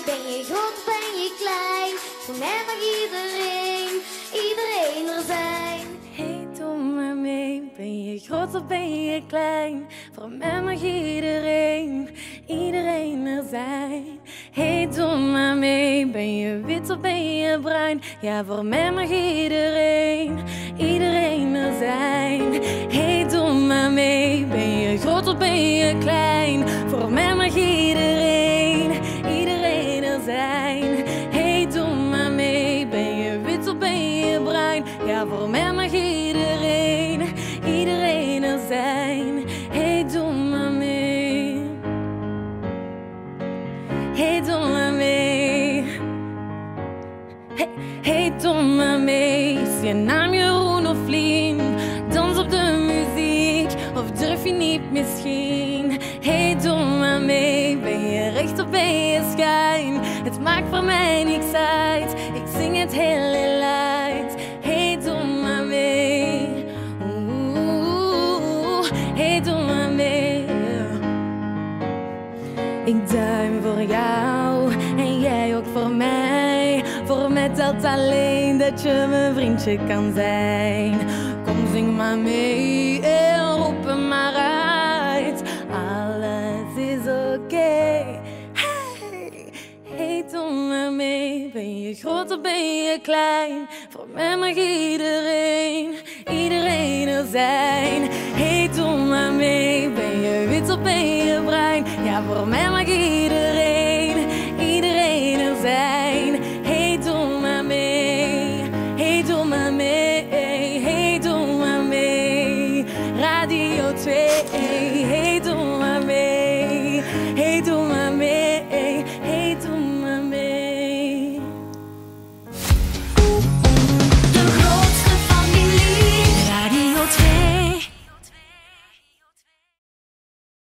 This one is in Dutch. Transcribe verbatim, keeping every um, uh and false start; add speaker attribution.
Speaker 1: mee, ben je groot of ben je klein? Voor mij mag iedereen, iedereen er zijn.
Speaker 2: Hey, doe maar mee, ben je groot of ben je klein? Voor mij mag iedereen, iedereen er zijn. Hey, doe maar mee, ben je wit of ben je bruin? Ja, voor mij mag iedereen, iedereen er zijn. Hey, doe maar mee, ben je groot of ben je klein? Voor mij mag iedereen, iedereen er zijn. Hey, doe maar mee, ben je wit of ben je bruin? Ja, voor mij mag iedereen, iedereen er zijn. Hey, doe maar mee. Hey, doe maar mee. Hey, hey, doe maar mee. Is je naam Jeroen of Lien? Dans op de muziek, of durf je niet misschien? Hey, doe maar mee. Ben je recht of ben je schijn? Het maakt voor mij niks uit. Ik zing het heel luid. Hey, doe maar mee. Oeh, hey, doe maar mee. Ik duim voor jou en jij ook voor mij. Voor mij telt alleen dat je mijn vriendje kan zijn. Kom, zing maar mee en roep hem maar uit. Alles is oké. Okay. Hey, hey, doe maar mee. Ben je groot of ben je klein? Voor mij mag iedereen, iedereen er zijn. Hey, doe maar mee. Ben je wit of ben je bruin? Ja, voor mij mag iedereen.